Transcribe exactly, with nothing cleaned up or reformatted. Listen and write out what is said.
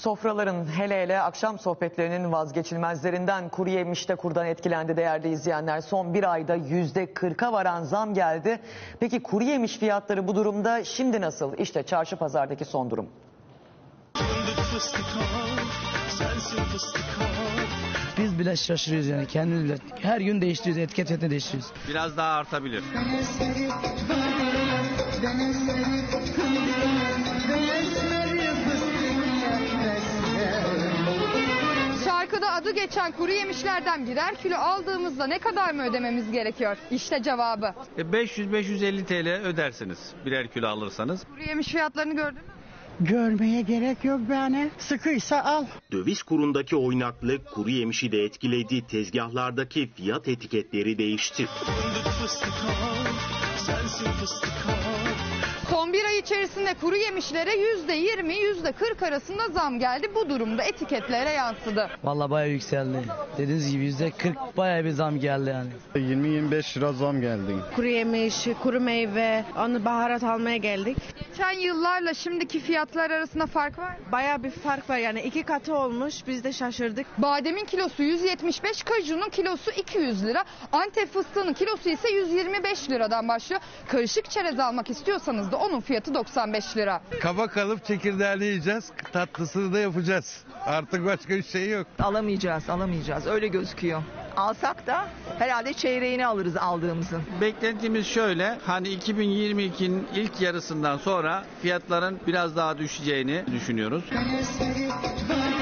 Sofraların hele hele akşam sohbetlerinin vazgeçilmezlerinden kuru yemişte kurdan etkilendi değerli izleyenler. Son bir ayda yüzde kırka varan zam geldi. Peki kuru yemiş fiyatları bu durumda şimdi nasıl? İşte çarşı pazardaki son durum. Biz bile şaşırıyoruz yani kendimiz bile. Her gün değiştiriyoruz, etiket fiyatını değiştiriyoruz. Biraz daha artabilir. Şarkıda adı geçen kuru yemişlerden birer kilo aldığımızda ne kadar mı ödememiz gerekiyor? İşte cevabı. beş yüz beş yüz elli T L ödersiniz birer kilo alırsanız. Kuru yemiş fiyatlarını gördün mü? Görmeye gerek yok yani. Sıkıysa al. Döviz kurundaki oynaklık kuru yemişi de etkiledi. Tezgahlardaki fiyat etiketleri değişti. Son bir ay içerisinde kuru yemişlere yüzde yirmi yüzde kırk arasında zam geldi. Bu durumda etiketlere yansıdı. Vallahi bayağı yükseldi. Dediğiniz gibi yüzde kırk bayağı bir zam geldi yani. yirmi yirmi beş lira zam geldi. Kuru yemiş, kuru meyve, onu baharat almaya geldik. Geçen yıllarla şimdiki fiyatlar arasında fark var mı? Bayağı bir fark var yani iki katı olmuş, biz de şaşırdık. Bademin kilosu yüz yetmiş beş, kajunun kilosu iki yüz lira. Antep fıstığının kilosu ise yüz yirmi beş liradan başlıyor. Karışık çerez almak istiyorsanız da onun fiyatı doksan beş lira. Kaba kalıp çekirdeğini yiyeceğiz, tatlısını da yapacağız. Artık başka bir şey yok. Alamayacağız, alamayacağız. Öyle gözüküyor. Alsak da herhalde çeyreğini alırız aldığımızın. Beklentimiz şöyle, hani iki bin yirmi ikinin ilk yarısından sonra fiyatların biraz daha düşeceğini düşünüyoruz.